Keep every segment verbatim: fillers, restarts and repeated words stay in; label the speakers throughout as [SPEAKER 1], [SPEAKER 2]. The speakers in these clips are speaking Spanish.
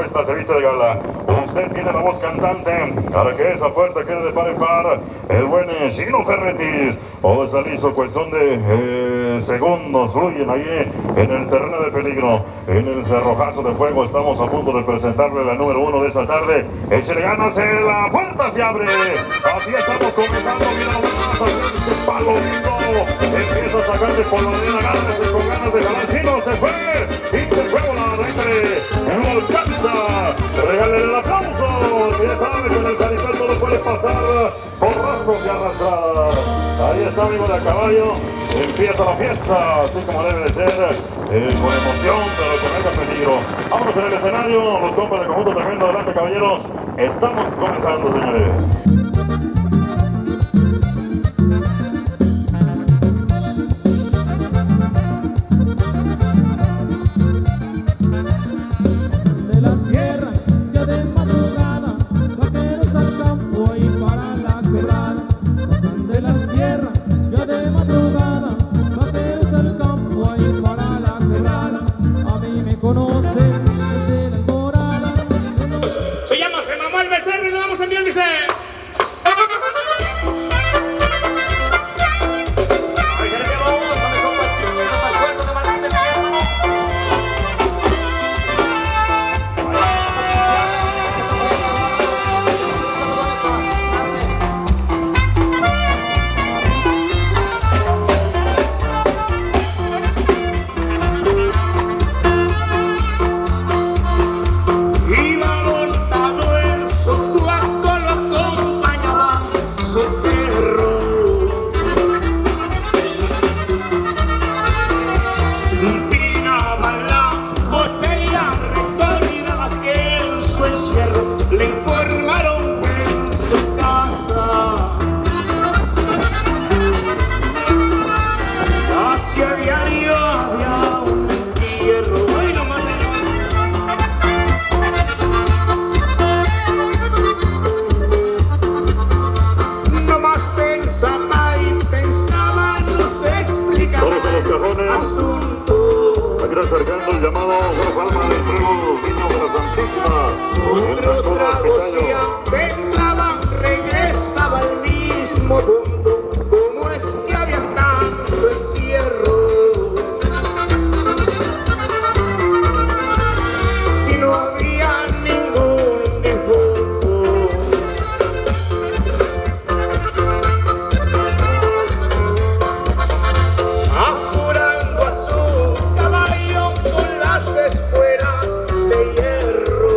[SPEAKER 1] fiesta se viste de gala. Usted tiene la voz cantante para que esa puerta quede de par en par. El buen Chino Ferretis. Todo está listo, cuestión de eh, segundos. Fluyen ahí en el terreno de peligro. En el cerrojazo de fuego estamos a punto de presentarle la número uno de esta tarde. Échale ganas, eh, la puerta se abre. Así estamos comenzando. Mira nomás, este palo lindo. Empieza a sacar de polonina, agárrese con ganas de jalar. Chino se fue y se fue volando. Échale, no alcanza. Regálele el aplauso. Ya sabe que en el caripel todo puede pasar por rastros y arrastradas. Ahí está, amigo de a caballo. Empieza la fiesta, así como debe de ser, eh, con emoción, pero con alto peligro. Vámonos en el escenario, los compas de Conjunto Tremendo. Adelante, caballeros. Estamos comenzando, señores.
[SPEAKER 2] Se llama Se Mamó el Becerro y le vamos a enviar, dice. Le informaron en su casa. Hacia diario había un entierro. ¡Ay, no más, señor! No más pensaba y pensaba, no se explicaba.
[SPEAKER 1] Todos en los cajones.
[SPEAKER 2] Asunto.
[SPEAKER 1] Aquí acercando el llamado Juan Palma del Primo Niño de la Santísima.
[SPEAKER 2] Otro trago se aventaban, regresaba al mismo mundo. ¿Cómo es que había tanto entierro? Si no había ningún difunto. Apurando a su caballo con las espuelas de hierro.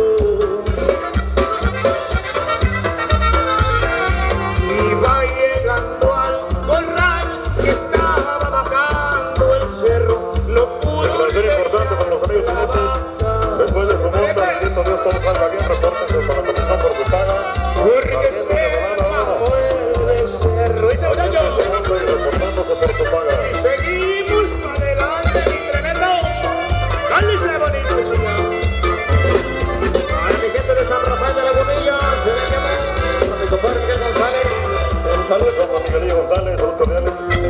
[SPEAKER 2] Iba llegando al corral que estaba bajando el cerro. No pudo.
[SPEAKER 1] Información importante para los amigos jinetes. Después de su monta, bendito Dios, todo salga bien. Repórtense para la comisión por su paga.
[SPEAKER 2] Porque se mamó el becerro. Y se
[SPEAKER 1] Haciendo su monta y reportándose por su paga.
[SPEAKER 2] seguimos adelante, mi tremendo. Cállese bonito, chica. Para mi gente de San Rafael de la Gomilla, se le llama a mi compadre Miguel González. Un saludo.
[SPEAKER 1] Saludos a Miguelillo González, saludos cordiales.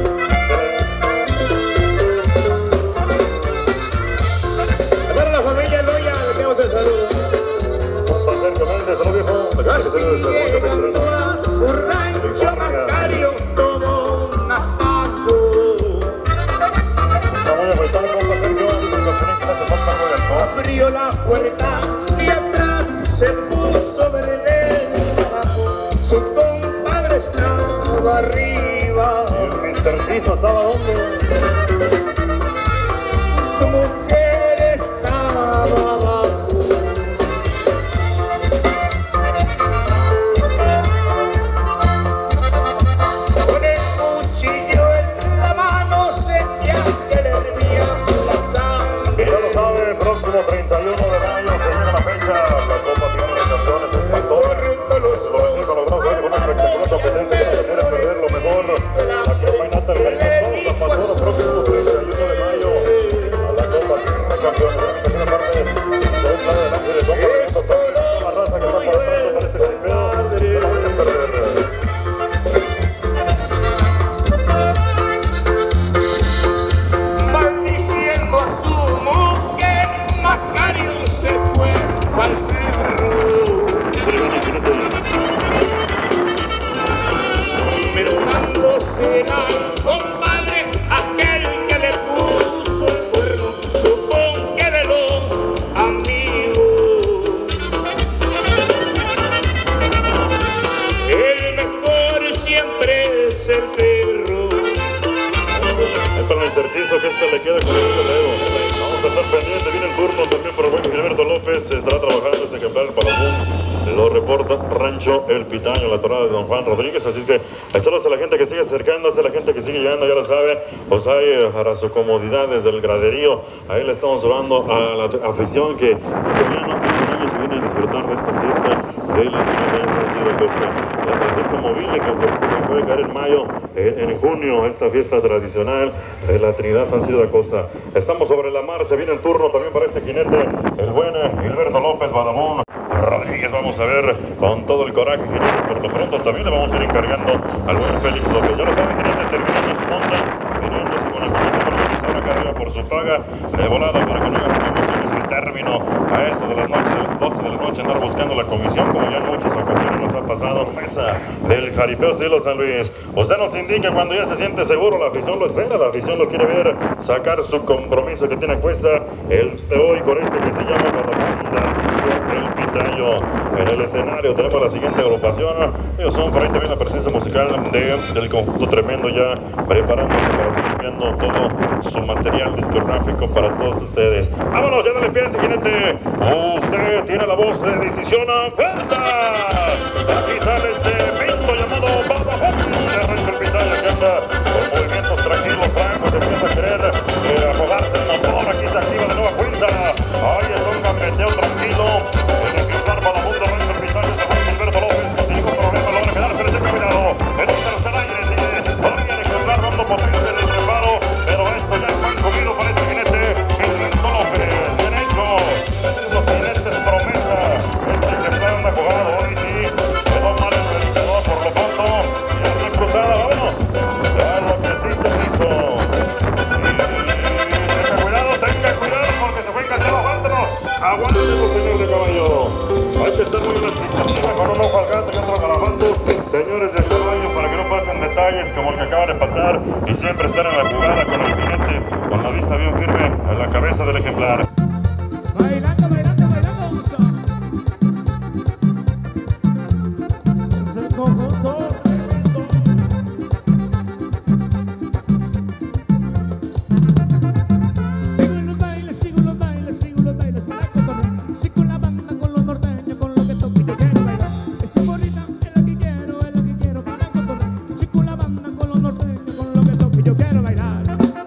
[SPEAKER 2] Para la familia Loya, le enviamos el saludo.
[SPEAKER 1] Un Sergio Méndez, saludos viejo. Gracias, señores.
[SPEAKER 2] Llegando a su rancho Macario, tomó un atajo.
[SPEAKER 1] Está muy afectado, compa Sergio. Dice el Chapulín que no hace falta algo de alcohol.
[SPEAKER 2] Abrió la puerta y atrás se puso verde abajo. Su compadre estaba arriba.
[SPEAKER 1] El mister Piso estaba donde.
[SPEAKER 2] Su mujer estaba abajo. Con el cuchillo en la mano sentía que le hervía la
[SPEAKER 1] Y
[SPEAKER 2] sangre.
[SPEAKER 1] ya lo sabe, el próximo treinta y uno de mayo se viene la fecha. La Copa Tierra de Campeones es pastor. Lo recibe con los brazos con una espectacular competencia que no se quiere perder lo mejor. La Copa Inata del Caribe, todos a pastor próximo estará trabajando este ejemplar para el boom. Lo reporta Rancho El Pitaño, la torada de Don Juan Rodríguez. Así es que saludos a la gente que sigue acercándose, a la gente que sigue llegando, ya lo sabe. Pues hay para su comodidad desde el graderío. Ahí le estamos hablando a la afición que mañana se viene a disfrutar de esta fiesta de la Trinidad San Silvio Costa. La fiesta móvil que puede caer en mayo, eh, en junio, esta fiesta tradicional de la Trinidad San Silvio Costa. Estamos sobre la marcha, viene el turno también para este jinete, el buen Gilberto López Badamón Rodríguez. Vamos a ver con todo el coraje, jinete. Por lo pronto también le vamos a ir encargando al buen Félix López. Ya lo sabe, jinete, terminando su monta, viniendo según la comisión organizar una carrera por su paga de volada para que no haya promociones el término a eso de las noches, de las doce de la noche, andar buscando la comisión, como ya en muchas ocasiones nos ha pasado. Mesa del Jaripeo Estilo San Luis. Usted nos indica cuando ya se siente seguro, la afición lo espera, la afición lo quiere ver sacar su compromiso que tiene a cuesta el de hoy con este que se llama El Pitaño. En el escenario tenemos la siguiente agrupación. Ellos son por ahí también la presencia musical de, del conjunto Tremendo, ya preparándose para seguir viendo todo su material discográfico para todos ustedes. Vámonos, ya dale pie a ese jinete. Usted tiene la voz de decisión abierta. Aquí sale este pinto llamado Badamón de Rancho El Pitaño, que anda con movimientos tranquilos, francos, empieza a querer eh, apagarse el motor. Aquí se activa de nueva cuenta. Ahí está un gambeteo tranquilo. El ejemplar Badamón de Rancho El Pitaño, se fue Gilberto López, con sin ningún problema logra quedarse, le tiene cuidado. En un tercer aire sigue todavía el ejemplar dando potencia en el preparo, pero esto ya es pan comido para este jinete. Gilberto López, bien hecho. Los jinetes promesa. Este ejemplar anda jugado hoy, sí. Quedó mal el vencedor por lo pronto. Y en la cruzada, vámonos. Ya lo que sí se hizo. Tenga cuidado, tenga cuidado porque se fue enganchado. Aguántenos. Aguántenos, señor de caballo. Hay que estar muy en la expectativa con un ojo al gato y otro garabato. Señores de este baño, para que no pasen detalles como el que acaba de pasar y siempre estar en la jugada con el jinete, con la vista bien firme en la cabeza del ejemplar.
[SPEAKER 2] Bailando, bailando, bailando. Es el conjunto. Sigo los bailes, sigo los bailes, sigo los bailes para cotorrear. Sí, con la banda, con los norteños, con lo que toque yo quiero bailar. Esa bonita es lo que quiero, es lo que quiero para cotorrear. Sí, con la banda, con los norteños, con lo que toque yo quiero bailar.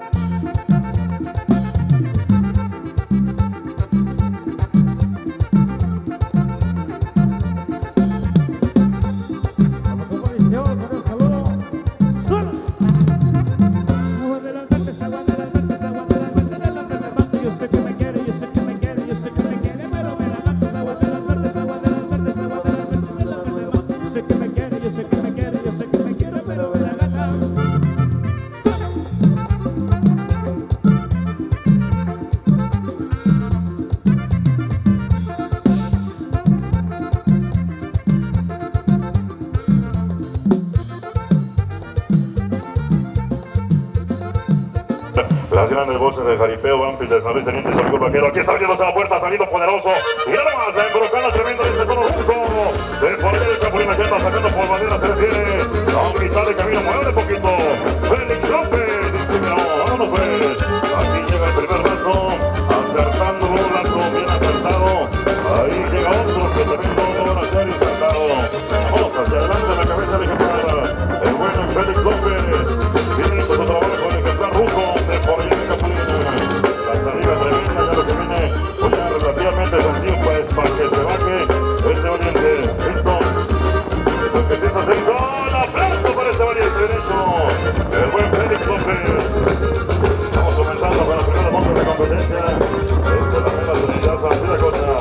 [SPEAKER 1] Las grandes voces del jaripeo, Vampis de San Luis, Teniente Salud Vaquero. Aquí está abriéndose la puerta, salido poderoso. Y nada más, la embrocada tremenda de este tono ruso. De por ahí el Chapulín que anda sacando por bandera, se refiere a un mitad de camino, mueve poquito. Félix López, dice, no, vámonos pues. Aquí llega el primer brazo, acertándolo, un lazo bien acertado. Ahí llega otro que también lo van a hacer insertado. Vamos hacia adelante en la cabeza del ejemplar. El bueno Félix López. Viene hecho su trabajo con el ejemplar ruso de por ahí el Chapulín. La salida tremenda, ya lo que viene, pues ya relativamente sencillo, pues para que se baje este valiente. Listo. Porque si eso se hizo, ¡un aplauso para este valiente derecho! El buen Félix López. Estamos comenzando con la primera monta de competencia. Esta es la primera Trinidad San Silvio Costa.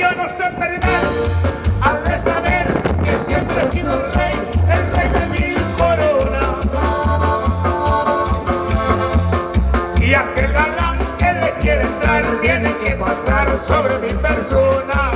[SPEAKER 2] yo no sé perder, has de saber que siempre he sido el rey, el rey de mi corona. Y aquel galán que le quiere entrar tiene que pasar sobre mi persona.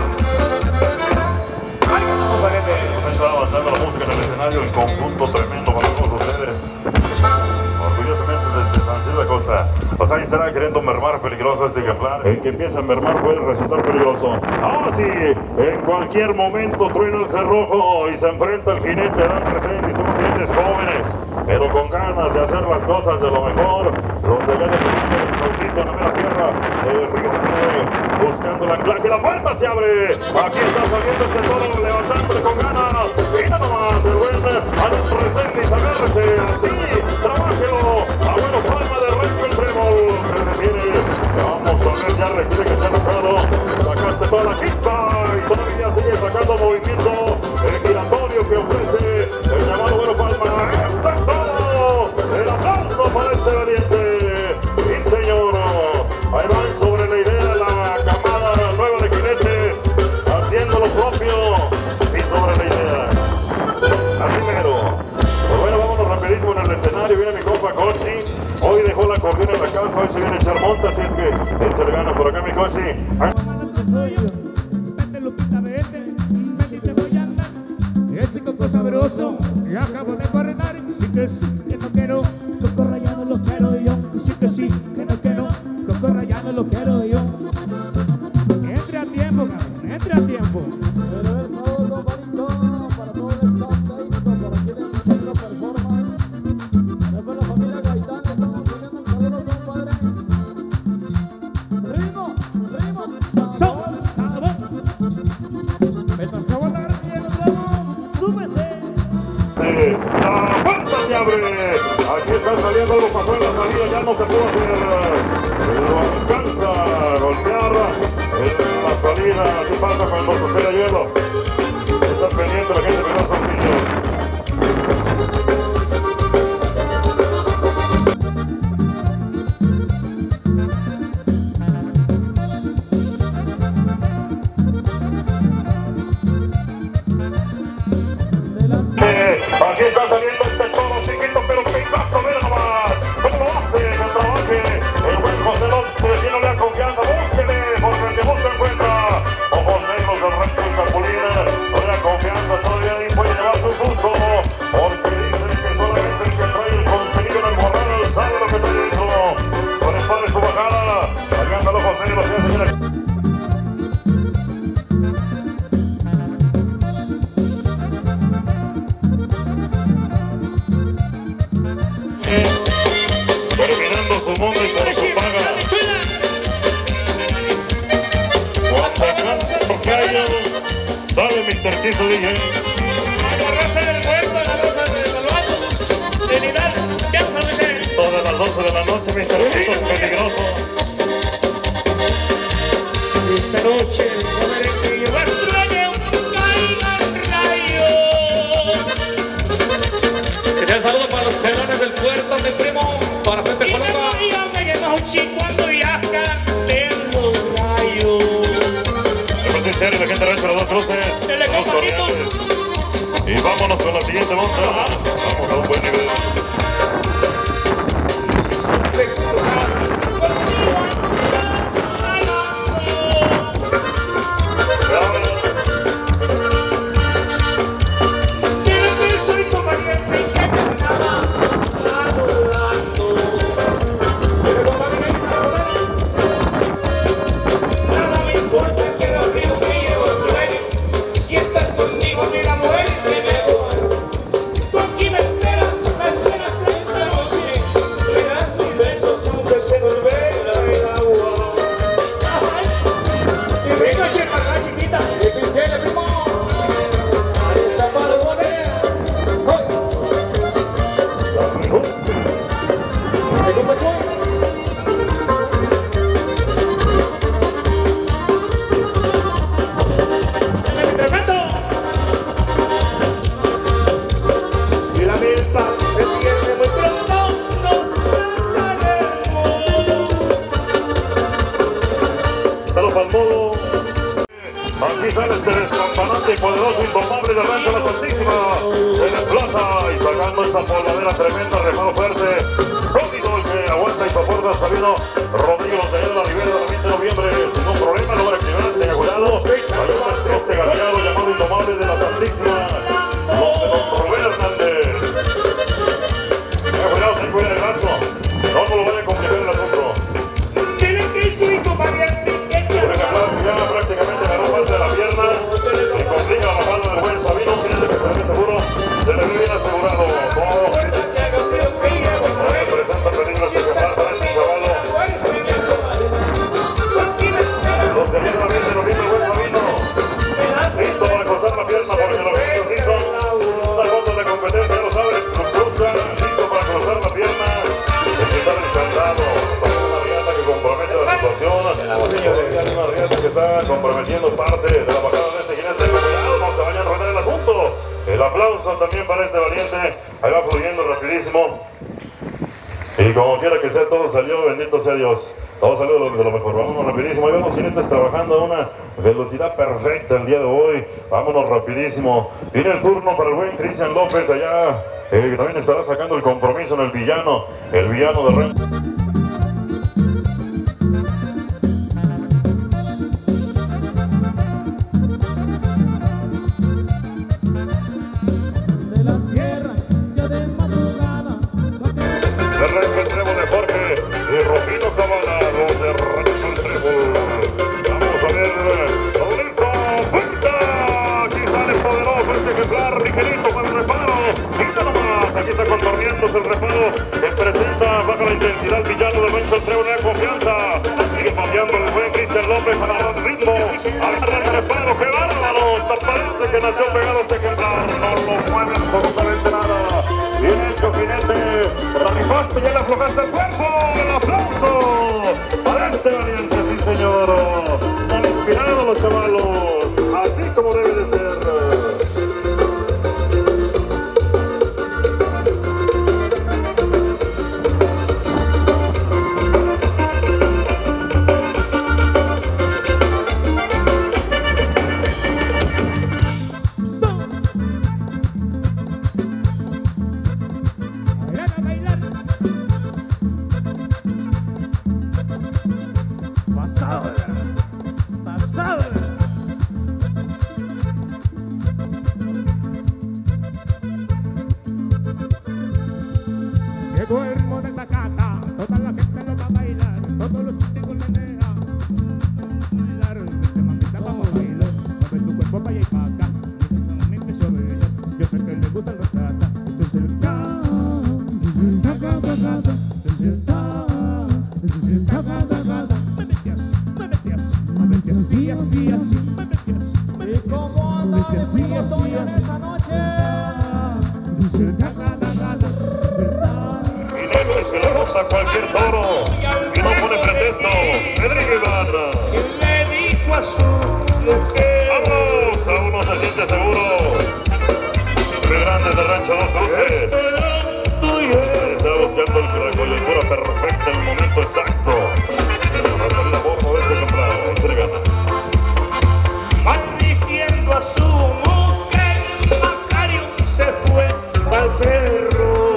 [SPEAKER 2] Ay, no, parece.
[SPEAKER 1] Pues ahí está avanzando la música en el escenario, el conjunto tremendo para todos ustedes. Orgullosamente desde San Silvio de Costa. Pues ahí estará queriendo mermar peligroso este ejemplar. El que empieza a mermar puede resultar peligroso. Ahora sí, en cualquier momento truena el cerrojo y se enfrenta el jinete Adán Reséndiz. Y somos jinetes jóvenes, pero con ganas de hacer las cosas de lo mejor. Los de Gaya de el Saucito en la mera sierra del Río Grande, buscando el anclaje. La puerta se abre. Aquí está saliendo este toro, levantándole con ganas. Mira nomás el buen Adán Reséndiz, agárrese así, trabájelo. Abuelo Palma de Rancho el Trébol se detiene. Vamos a ver, ya requiere que sea enojado. Sacaste toda la chispa y todavía sigue sacando movimiento el giratorio que ofrece el llamado Abuelo Palma. ¡Eso es todo! El aplauso para este valiente. Sí, señor. Ahí van sobre la idea de la camada nueva de jinetes, haciendo lo propio y sobre la idea. Así mero. Pues bueno, vámonos rapidísimo en el escenario. Viene mi compa Cochi. Hoy dejó la cordera en la casa, hoy se viene a echar monta, así es que él se le gana por acá, mi Cochi.
[SPEAKER 2] Vete, Lupita, vete, vete y te voy a andar. Ese coco sabroso que acabo de corredar. Sí que sí, que no quiero, coco rayado lo quiero yo. Sí que sí, que no quiero, coco rayado lo quiero yo. Entre a tiempo, cabrón, entre a tiempo.
[SPEAKER 3] Pero el saludo bonito para todo el staff técnico, para quienes hacen la performance. Después la familia Gaitán le estamos subiendo el saludo, compadre. Ritmo, ritmo,
[SPEAKER 2] Sabor, sabor. Vete a volar y nos vamos, súbese.
[SPEAKER 1] La puerta se abre. Aquí está saliendo, algo pasó en la salida, ya no se pudo hacer. Pero alcanza a golpear en la salida. Así pasa cuando sucede hielo. Está pendiente la gente que no son niños. Aquí está saliendo este toro chiquito, pero pedazo, mira nomás cómo lo hace, que trabaje el buen José López, tiene la confianza, búsquele, porque el que busca encuentra. Ojos negros del rancho y Capulina, no la confianza, todavía ahí puede llevarse un susto, porque dicen que solamente el que trae el contenido en el morral sabe lo que trae dentro. Prepare su bajada, allá anda los ojos negros, ya se mira. Terminando su mundo y por su paga. Cuando cantan los gallos, sale mister Chizo D J.
[SPEAKER 2] Agarrarse del puerto, la rosa del baluarte. Trinidad, piensa, dice.
[SPEAKER 1] Sobre las doce de la noche, mister Chizo es peligroso.
[SPEAKER 2] Esta noche podré que llevar rayo, caiga rayo. Que sea el saludo para los pelones del puerto, mi primo, para Pepe Coloca. Y me voy a noche cuando viajan de los rayos.
[SPEAKER 1] Después de echar la gente recha las dos cruces, los corrientes. Y vámonos con la siguiente monta. Vamos a un buen nivel.
[SPEAKER 2] Conmigo ni la muerte me voy. Tú aquí me esperas, me esperas esta noche.
[SPEAKER 1] Aquí sale este despampanante y poderoso indomable de Rancho La Santísima. Se desplaza y sacando esta pobladera tremenda, remado fuerte, sólido, el que aguanta y soporta hasta vino Rodrigo de la Ribera del veinte de noviembre. Sin un problema, logra equilibrar, tenga cuidado. Hay un este galleado llamado indomable de La Santísima. Monte Don Rubén Hernández. Tenga cuidado, ten cuidado el brazo. No me lo vaya a complicar el asunto. Ya prácticamente agarró parte de la pierna y complica la bajada del buen Sabino. Fíjense que se le ve seguro, se le ve bien asegurado. No, no representa peligro este ejemplar para este chavalo. Los de pierna bien de noviembre, el buen Sabino. Listo para cruzar la pierna porque lo que ellos hizo. Una foto de competencia, ya lo saben, cruza, listo para cruzar la pierna. Ejecutar el candado. Una riata que compromete la situación. Una riata que está comprometiendo parte de la bajada de este jinete. Cuidado, no se vayan a enredar el asunto. El aplauso también para este valiente. Ahí va fluyendo rapidísimo. Y como quiera que sea, todo salió, bendito sea Dios. Todo salió de lo, de lo mejor. Vámonos rapidísimo. Ahí vemos jinetes trabajando a una velocidad perfecta el día de hoy. Vámonos rapidísimo. Viene el turno para el buen Cristian López allá. Eh, que también estará sacando el compromiso en el villano. El villano de Ren. El reparo que presenta baja la intensidad el villano de Rancho El Trevo, una confianza. Sigue pateando el buen Cristian López a la ritmo. Agarra el reparo, qué bárbaro. Hasta parece que nació pegado este ejemplar. No lo mueve absolutamente nada. Bien hecho, jinete. Te la rifaste, ya le aflojaste el cuerpo. El aplauso para este valiente, sí señor. Han inspirado a los chavalos. Así como debe de ser. A cualquier toro y no pone pretexto. Pedrillo Ibarra. Vamos, aún no se siente seguro. Muy grande de Rancho Dos Cruces. Está buscando la coyuntura perfecta en el momento exacto para salir a bordo de este ejemplar. Échale ganas.
[SPEAKER 2] Maldiciendo a su mujer, Macario se fue al cerro.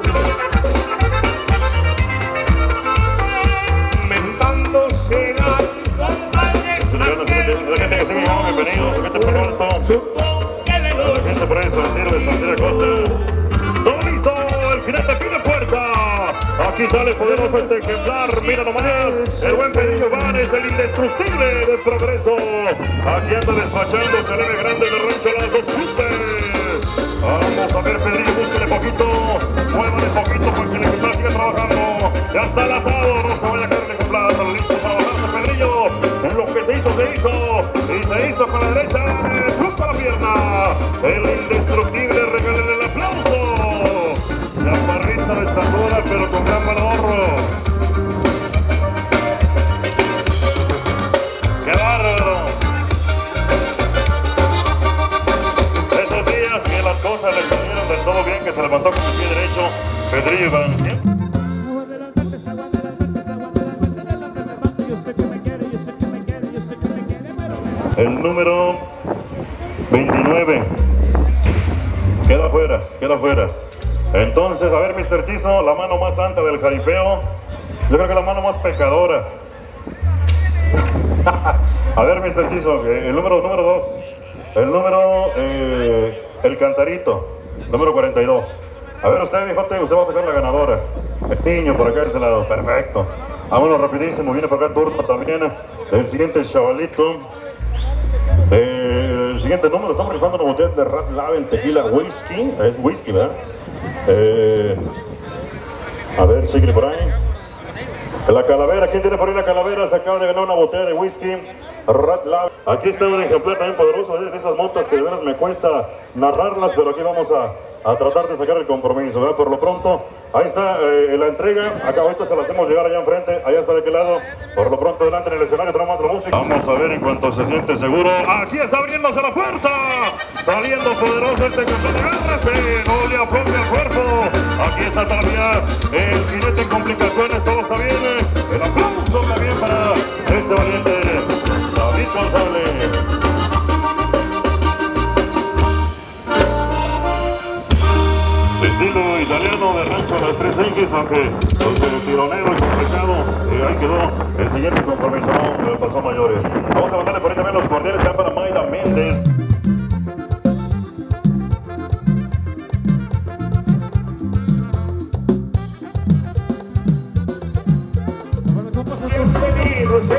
[SPEAKER 1] Bienvenidos, gente por lo alto. La gente por ahí, San Silvio, San Silvio Costa. Todo listo, el jinete pide puerta. Aquí sale poderoso este ejemplar. Mira nomás, el buen Pedrillo Vanes, el indestructible del progreso. Aquí anda despachándose el ave grande de Rancho Las Dos Cruces. Vamos a ver, Pedrillo, búsquele poquito. Muévale poquito para que el ejemplar siga trabajando. Ya está el asado, no se vaya a caer el ejemplar. Listo para bajarse, Pedrillo. Lo que se hizo, se hizo. Y se hizo con la derecha. Cruza la pierna. El indestructible, regalen el aplauso. Chaparrita de estatura, pero con gran valor. ¡Qué bárbaro! Esos días que las cosas le salieron del todo bien, que se levantó con el pie derecho, Pedrillo Iván. ¿Sí? el número veintinueve. Queda fuera, queda fuera. Entonces, a ver, mister Chizo, la mano más santa del jaripeo. Yo creo que la mano más pecadora. A ver, mister Chizo, el número número dos. El número, eh, el cantarito, número cuarenta y dos. A ver, usted, viejote, usted va a sacar la ganadora. El niño por acá de este lado, perfecto. Vámonos rapidísimo, viene por acá el turno también del siguiente chavalito. Eh, el siguiente número, estamos rifando una botella de Rat Laven Tequila Whisky. Es whisky, ¿verdad? Eh, a ver, sigue por ahí. La calavera, ¿quién tiene por ahí la calavera? Se acaba de ganar una botella de whisky Rat Laven. Aquí está un ejemplar también poderoso de esas motas que de veras me cuesta narrarlas, pero aquí vamos a, a tratar de sacar el compromiso, ¿verdad? Por lo pronto, ahí está eh, la entrega. Acá ahorita se la hacemos llegar allá enfrente, allá está de aquel lado. Por lo pronto, delante en el escenario tenemos la música. Vamos a ver en cuanto se siente seguro. Aquí está abriéndose la puerta, saliendo poderoso este campeón. Agárrase, no le afloje el cuerpo. Aquí está todavía el jinete en complicaciones, todo está bien. El aplauso también para este valiente David González. Estilo italiano de rancho a las tres X, aunque pues, el tironero y complicado, eh, ahí quedó el siguiente compromiso, no pasó mayores. Vamos a mandarle por ahí también los cordiales acá para Mayra Méndez.
[SPEAKER 2] Bienvenidos,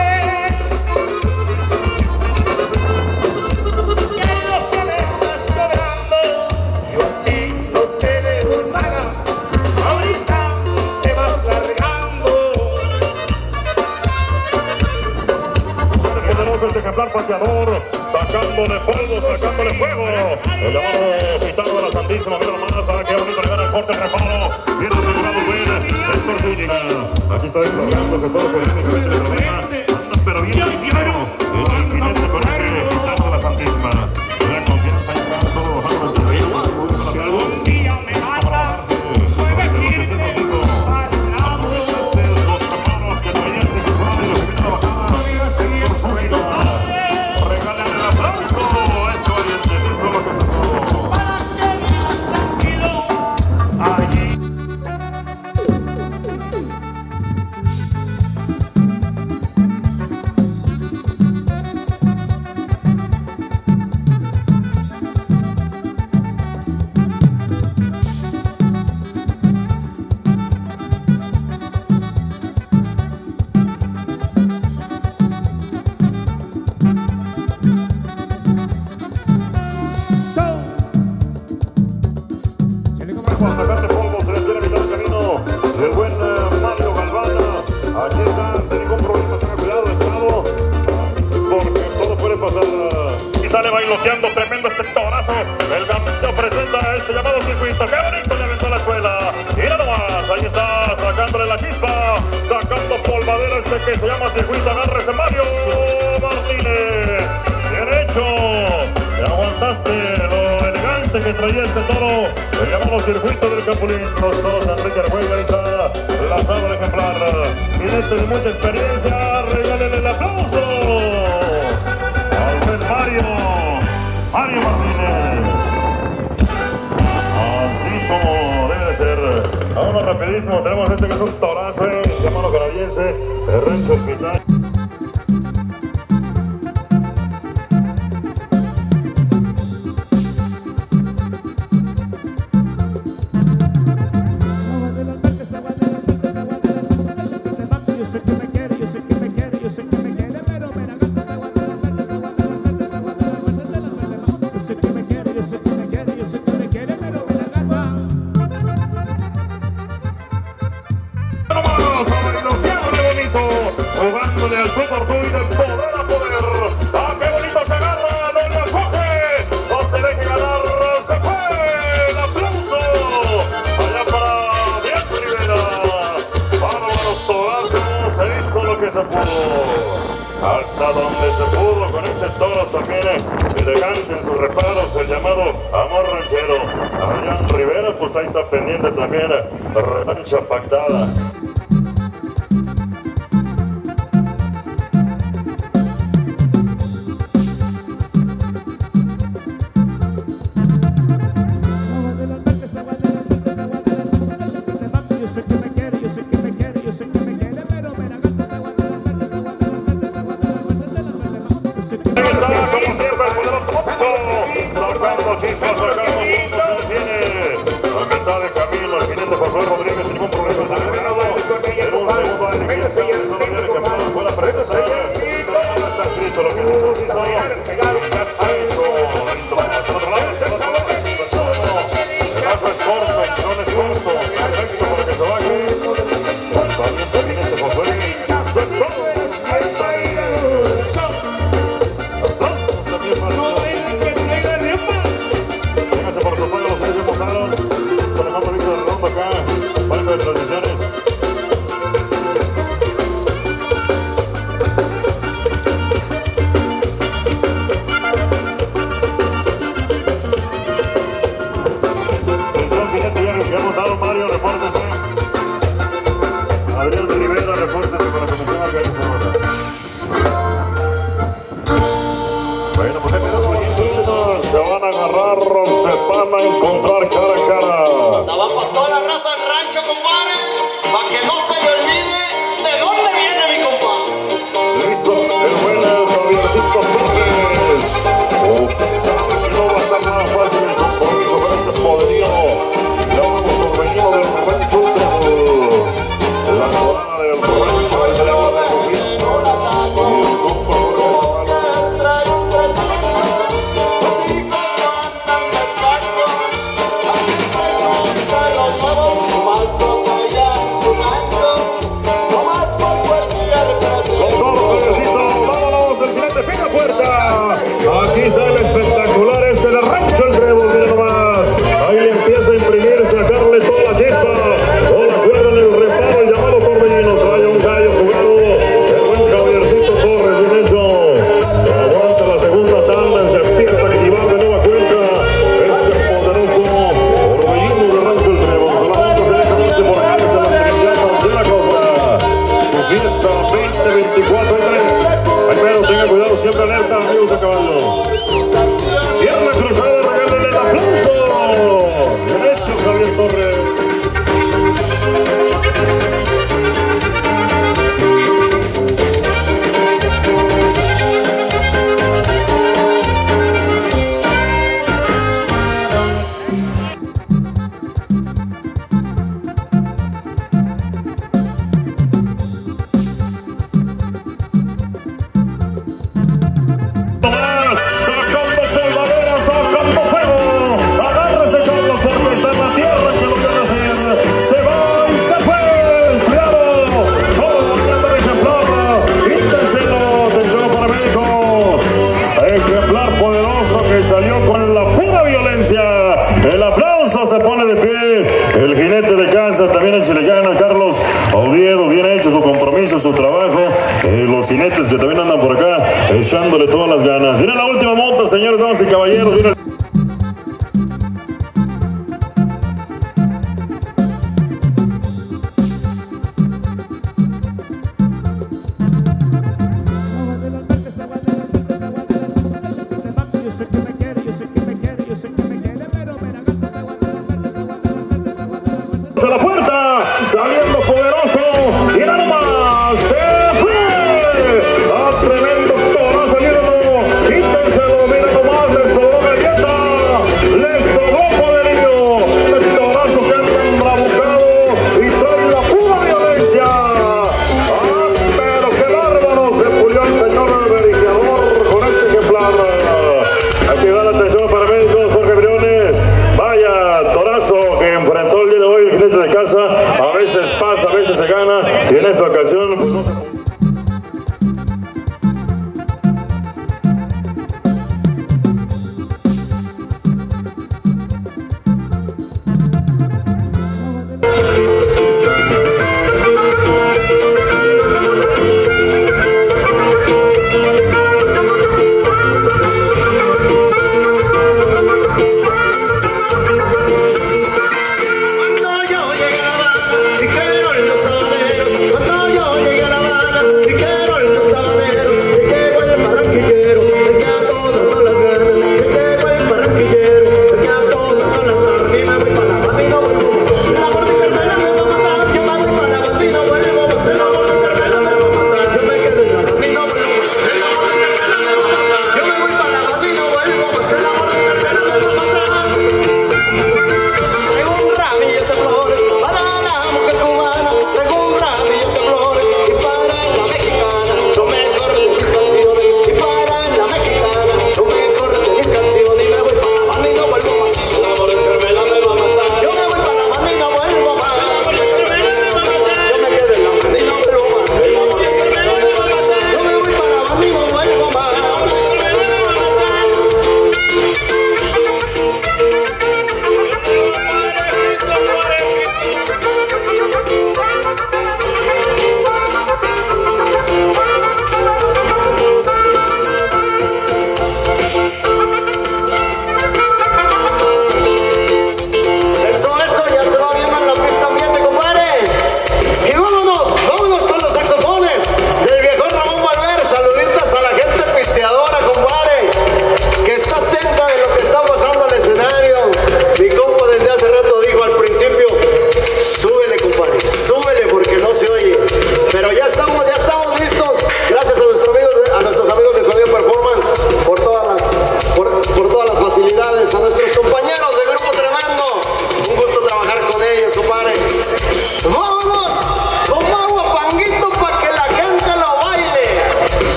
[SPEAKER 1] este ejemplar pateador, sacándole polvo, sacándole fuego. El llamado gitano de la Santísima, mira nomás, ah, qué bonito le gana el corte, el reparo. Bien asegurado, bien, Héctor Zúñiga. Aquí está desplazándose todo por el únicamente de problema. Anda, pero bien limpio. El jinete con este gitano de la Santísima. La confianza, ahí está todo bajando desde arriba. Un día me mata. Aprovecha este, los reparos que traía este ejemplar y lo que viene a la bajada. Héctor Zúñiga. Regálale el aplauso a este valiente, eso es lo que se pudo.
[SPEAKER 2] para que vivas tranquilo allí.
[SPEAKER 1] Para sacarte polvo, se le tiene mitad del camino el buen uh, Mario Galván. Aquí está, sin ningún problema, tenga cuidado de lado, porque todo puede pasar. Y sale bailoteando, tremendo este torazo. El gambito presenta este llamado circuito. ¡Qué bonito le aventó a la escuela! Y nada más, ahí está, sacándole la chispa, sacando polvadera este que se llama circuito. Agárrese Mario Martínez. Bien hecho. Te aguantaste lo elegante que traía este toro. El llamado circuito del Capulín. Los toros de Enrique Arguello. Ahí está lanzado el ejemplar. Jinete de mucha experiencia. Regálele el aplauso al buen Mario. Mario Martínez. Así como debe de ser. Vámonos rapidísimo. Tenemos este que es un torazo, eh, llamado canadiense. De Rancho Hospital. Jugándole al Club Orgullo y del poder a poder. ¡Ah, qué bonito se agarra! ¡No le afloje! ¡No se deje ganar! ¡Se fue! ¡El aplauso! Allá para Diego Rivera. Bárbaro torazo, se hizo lo que se pudo. Hasta donde se pudo con este toro también elegante en sus reparos, el llamado Amor Ranchero. Allá en Rivera, pues ahí está pendiente también revancha pactada. la chispa, sacamos puntos, se detiene. A mitad de camino, el jinete Josué Rodríguez sin ningún problema, se ha revelado. En un segundo aire, que ya sabes, no viene que pueda fuera presentar. No está escrito lo que se hizo. Ya está hecho. Listo, vamos al otro lado. El lazo es corto, el tirón es corto. Perfecto para que se baje. Valiente jinete Josué. Eso es todo. Véngase por su apoyo, los tres se mostraron. Alejandro Víctor del Rombo acá, palco de transmisiones. Atención, fíjate ya que ha montado Mario, repórtese. Adrián Rivera, repórtese con la comisión organizadora. Bueno, pues hay menos proyectos, se van a agarrar, se van a encontrar cara a cara.
[SPEAKER 4] La va para toda la raza del rancho, compadre, para que no se le olvide de dónde viene mi compadre.
[SPEAKER 1] Listo, el buen Javiercito Torres. Uf, no va a estar nada fácil el compromiso con este poderío. Ya vamos por venido del rancho, la corona del rancho, el dragón de Rubito. Y el compromiso. Aquí sale espectacular este de rancho el Trébol, mira nomás. Ahí le empieza a imprimir, sacarle toda la chispa. Toda la cuerda en el reparo, el llamado Torbellino. Trae un gallo jugado. El buen Javiercito Torres, bien hecho. Aguanta la segunda tanda, se empieza a activar de nueva cuenta. Este poderoso Torbellino de rancho el Trébol. Solamente se deja mucho por acá desde las Trinidades de la Costa. Su fiesta veinte veinticuatro tres. Ay, pero tenga cuidado, siempre alerta, amigos de caballo. Pierna cruzada, regálenle el aplauso. Bien hecho, Javier Torres. También el chileno Carlos Oviedo, bien hecho su compromiso, su trabajo. Eh, los jinetes que también andan por acá echándole todas las ganas. Viene la última monta, señores, damas y caballeros. Viene el... a la puerta, saliendo poderoso, y nada más, se fue, a tremendo torazo, míralo, quítenselo, mira nomás, el solo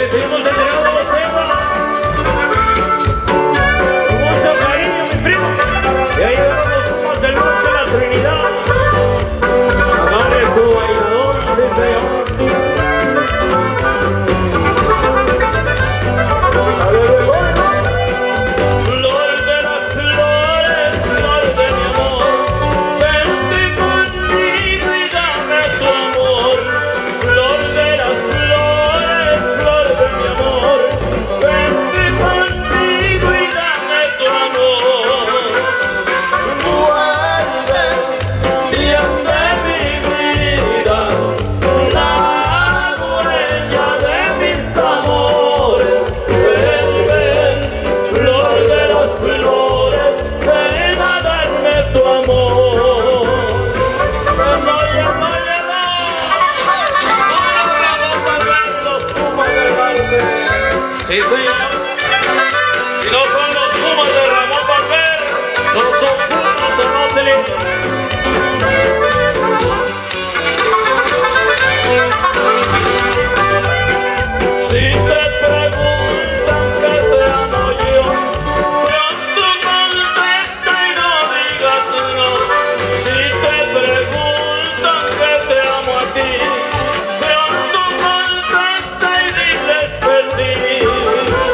[SPEAKER 2] decimos el León de los Cejas. Con mucho cariño, mi primo. Y ahí vamos los Pumas del Norte de la Trinidad. Agarre tu bailador, sí señor. Sí, señor. Si no son los Pumas de Ramón Valver, no son Pumas de Motley. Si te preguntan que te amo yo, pronto contesta y no digas no. Si te preguntan que te amo a ti, pronto contesta y diles que sí.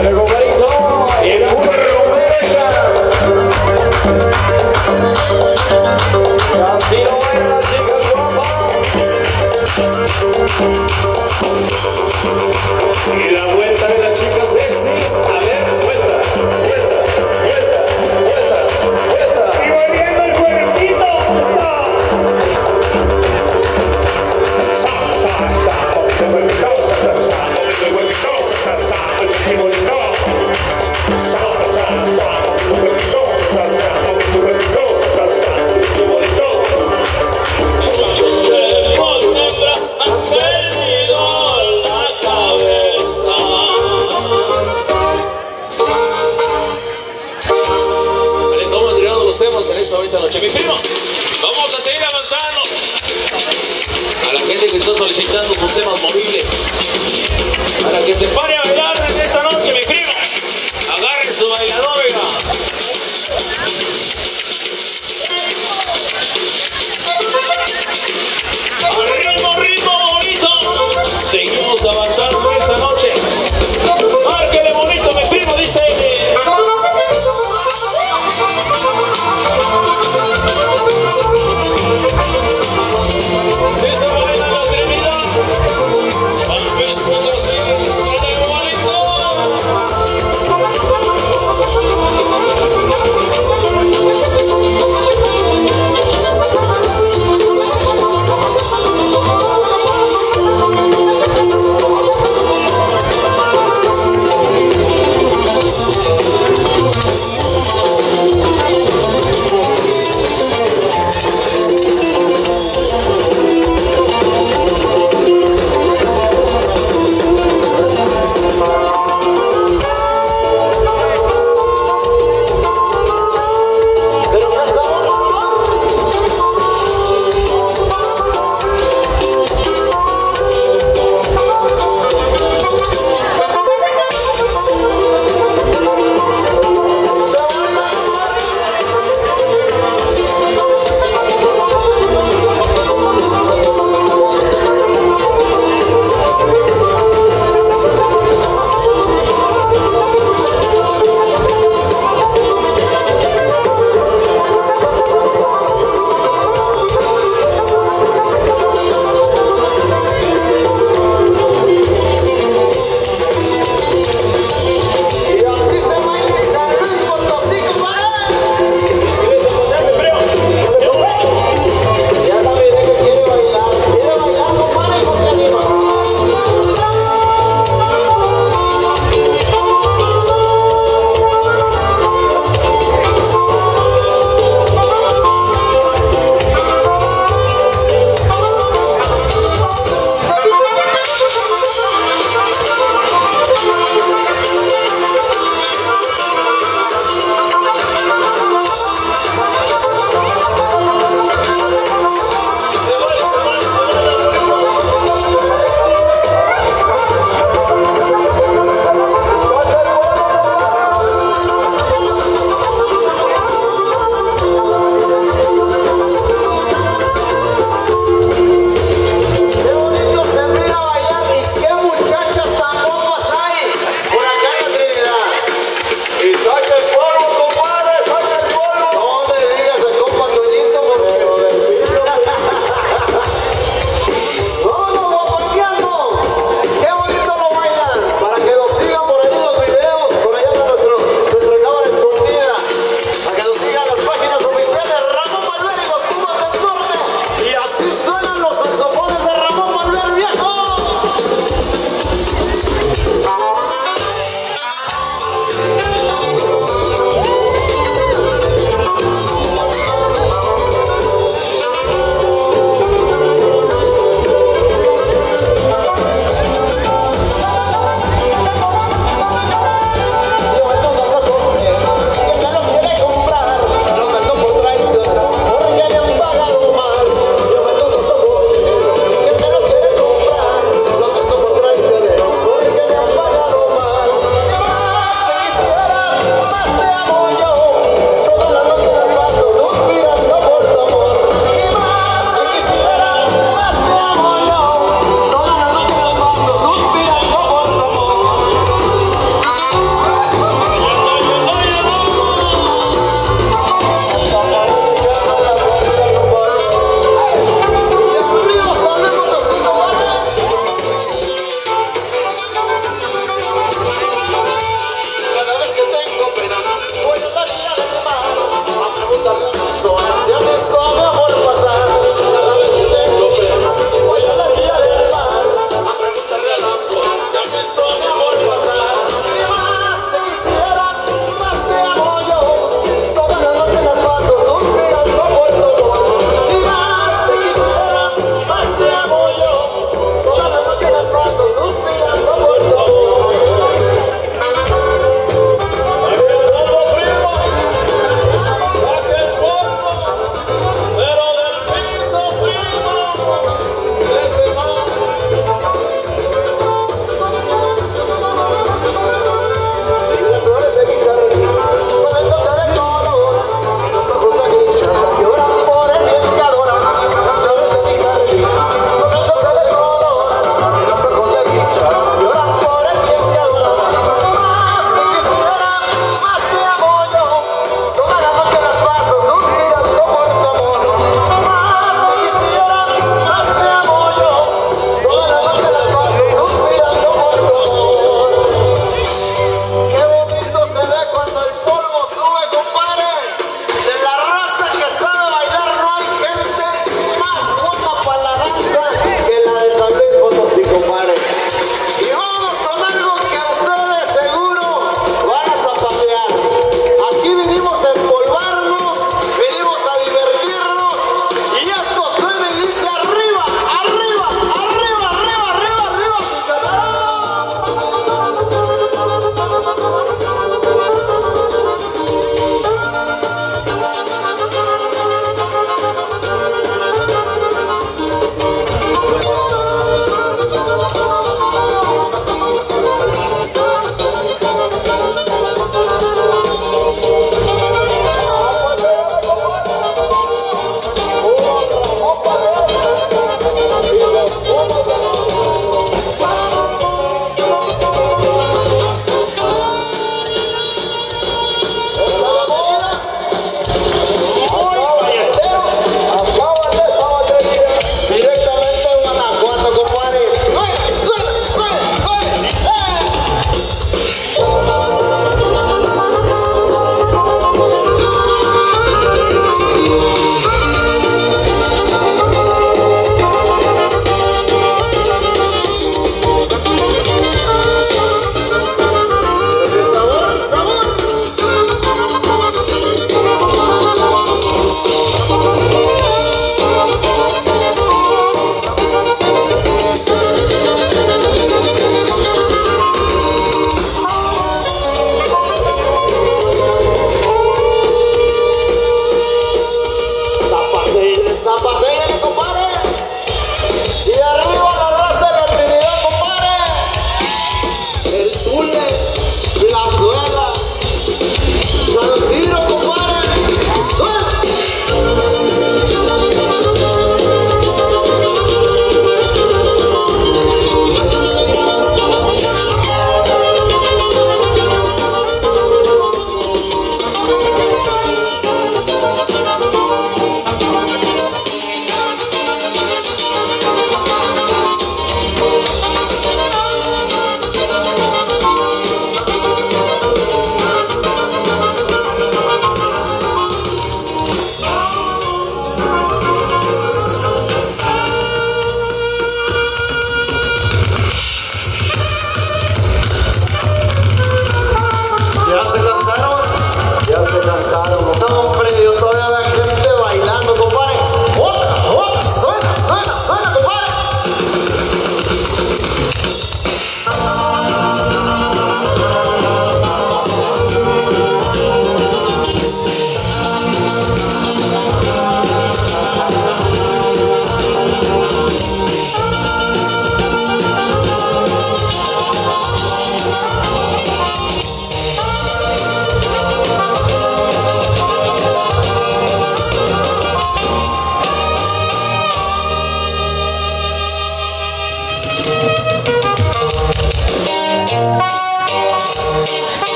[SPEAKER 2] El compadrito. Y el burro Romero. Así no bailan las chicas guapas. Y la vuelta de las chicas sexys. A ver, vuelta, vuelta, vuelta, vuelta, vuelta. Y volviendo el cuerpito. Sa, sa, sa, con el cuerpito, sa, sa, sa, con el cuerpito, sa, sa, sa, con el simbolito. Sa, sa, sa, con el cuerpito, sa, sa, con el cuerpito, sa, sa, con el simbolito. Muchos cuerpos hembra han perdido la cabeza. Vale, ¿cómo entrenado los hemos en esa ahorita noche? Mi primo, vamos a seguir avanzando. A la gente que está solicitando sus temas movibles, para que se pare a bailar en esta noche, mi primo. Agarren su bailador, oiga. Al ritmo, ritmo bonito. Seguimos avanzando esta noche. Márquele bonito, mi primo, dice.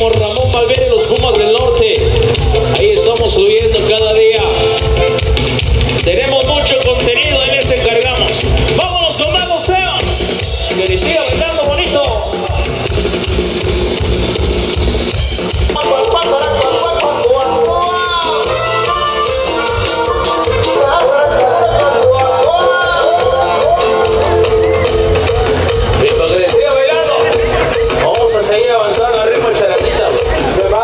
[SPEAKER 2] como Ramón Valverde y los Pumas del Norte. Ahí estamos subiendo cada día. Tenemos mucho contenido, ahí les encargamos. Vámonos con más boxeos. Que les siga bailando bonito. Bien, para que les siga bailando. Vamos a seguir avanzando al ritmo de charatita. Se va.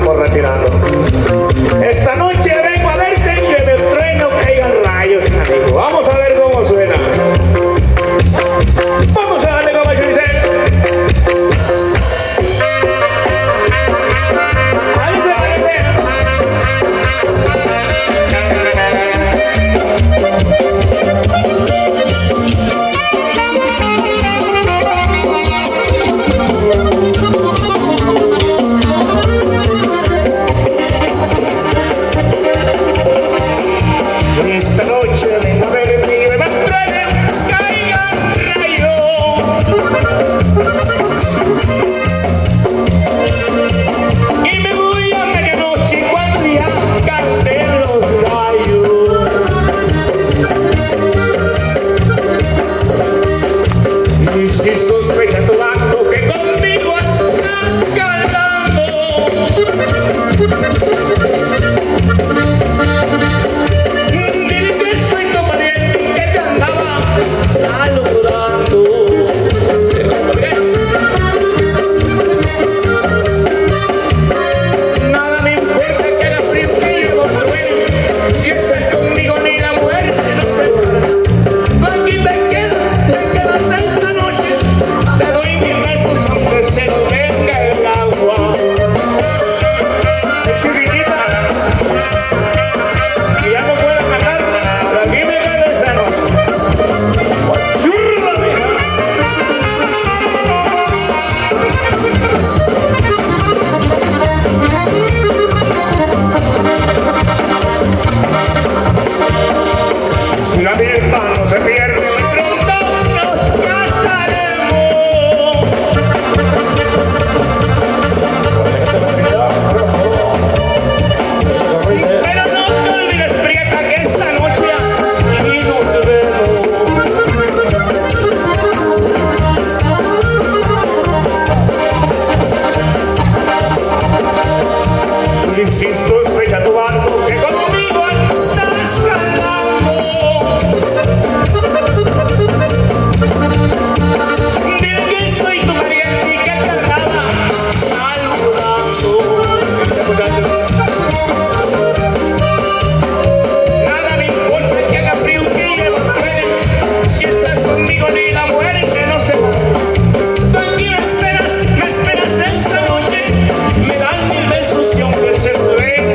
[SPEAKER 2] vamos retirando. Esta noche vengo a verte, llueve el trueno, caigan rayos, amigo. Vamos a ver cómo suena. Vamos a darle como yo dice. Ahí se va a hacer. Esta noche vengo a ver mi bebé trueno, caigan rayos. Y me voy a medianoche cuando ya canten los gallos. Y si sospecha tu banco que conmigo andas calando, dile que soy tu pariente y que te andaba saludando. Nada me importa que haga frío, que llevo trueno. Si estás conmigo ni la muerte no se va. Aquí te quedas, te quedas esta noche. Te doy mis besos aunque se nos venga el agua. Chiquitita, y ya no puedo cantar, pero aquí me quedo esta noche. ¡Churra, mija! Si la milpa no se pierde, muy pronto nos casaremos. Pero no te olvides, Prieta, que esta noche aquí nos vemos. Y si sospecha tu barco que conmigo andas calando, dile que soy tu pariente y que te andaba saludando. Nada me importa que haga frío, que llevo trueno. Si estás conmigo ni la muerte no se va. Tú aquí me esperas, me esperas esta noche. Me das mil besos y aunque se te venga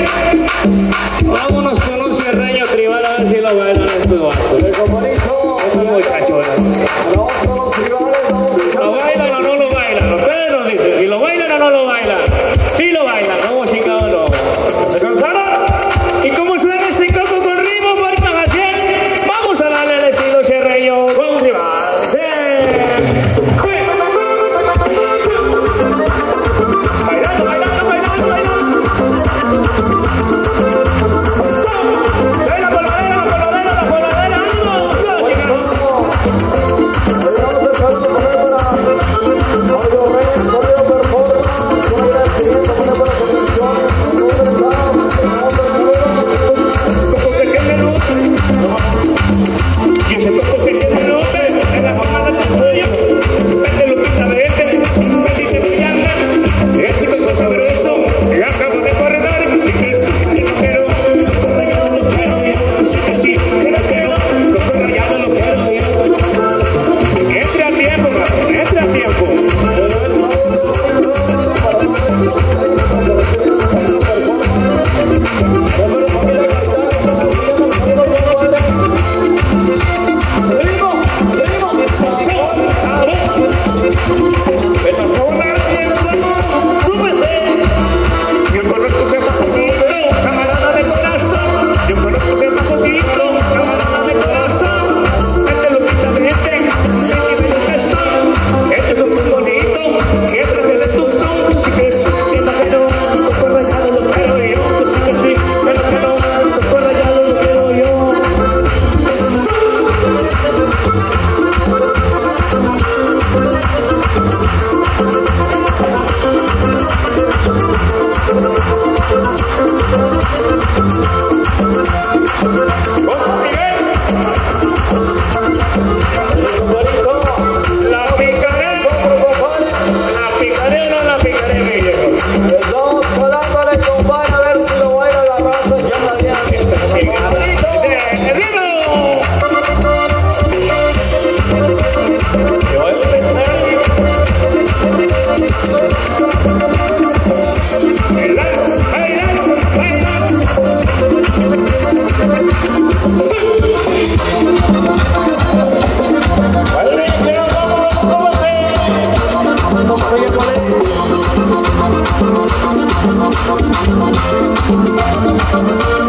[SPEAKER 2] Vámonos con un cierreño tribal a ver si lo bailan estos vatos. Estos muchachones. ¿Lo bailan o no lo bailan? Ustedes nos dicen, si lo bailan o no lo bailan. Si lo bailan, ¿cómo chingados no? ¿Se cansaron? ¿Y cómo suena ese coco con ritmo por Cajacien? Vamos a darle el estilo cierreño con tribal. ¡Sí! Bailando, bailando, bailando, bailando. ¡Stop! ¡La coladera, la coladera, la coladera! ¡Ánimo! ¡Yo, chicos! Y ese coco que tiene luces en la forma de tu cuello, vete lupita de este, vete brillante, ese coco sabroso, y acabo de correr, sí que sí, que no quiero, coco rayado lo quiero yo, sí que sí, que no quiero, coco rayado lo quiero yo. Entre a tiempo, cabrón, entre a tiempo.
[SPEAKER 3] Thank you.